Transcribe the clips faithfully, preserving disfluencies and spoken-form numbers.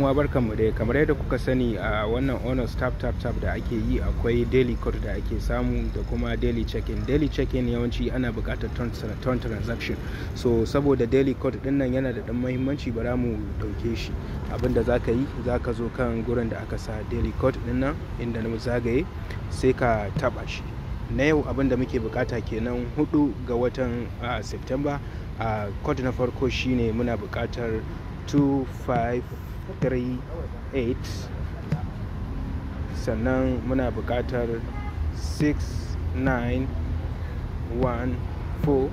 uwa barkanmu dai. Kamar yadda kuka sani a wannan honors tap tap tap da ake yi, akwai daily code da ake samu da kuma daily check-in. Daily check-in yawanci ana buƙatar ton transaction, so saboda daily code din nan yana da ɗan muhimmanci, bara mu ɗauke shi. Abinda za ka yi, za ka zo kan gurin da aka sa daily code din nan inda na zagaye, sai ka taɓa shi. Na yau abinda muke bukata kenan hudu ga watan uh, September. Uh, code na farko shine muna bukatar two five three eight, sannan muna bukatar six nine one four.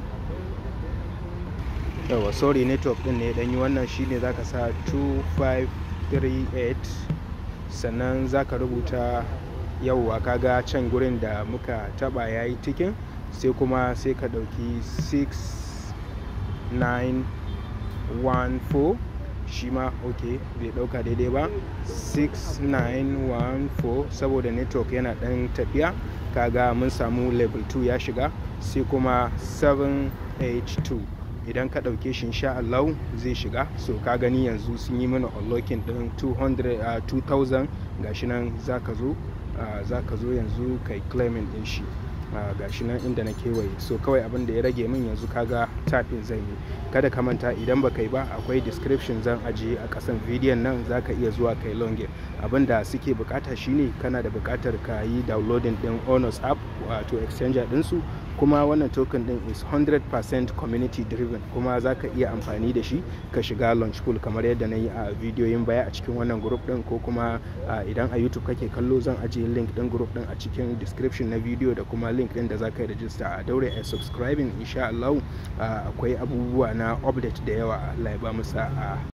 Yawa sorry, network din ne dan yi wannan. Shine zaka sa two five three eight, sannan zaka rubuta yauwa kaga can gurin da muka taba yayi tikin, sai kuma sai ka dauki six nine one four, shi ma ok bai dauka daidai ba. Six nine one four saboda network yana dan tafiya, kaga mun samu level two ya shiga. Sai kuma seven eight two, idan ka dauke shi insha Allah zai shiga. So ka gani yanzu sun yi mana unlocking din two hundred uh, two thousand. Gashi nan zaka zo uh, zaka zo yanzu kai claiming din shi. Uh, gashi nan inda na kewaye. So kawai abin da ya rage min yanzu kaga tapping zan yi. Kada ka manta, idan baka yi ba akwai description zan ajiye a kasan bidiyon nan, zaka iya zuwa kai login. Abin da suke bukata shine kana da bukatar ka yi downloading din honors app, wato exchanger din su. Kuma wannan token din is one hundred percent community driven, kuma zaka iya amfani da shi ka shiga launch pool kamar yadda na yi a bidiyoyin baya a cikin wannan group din, ko kuma uh, idan a YouTube kake kallo zan ajiye link din group din a cikin description na video, da kuma link din da zaka yi register. A daure a subscribing insha Allah. Uh, akwai abubuwa na update da yawa. Allah ya ba mu sa'a.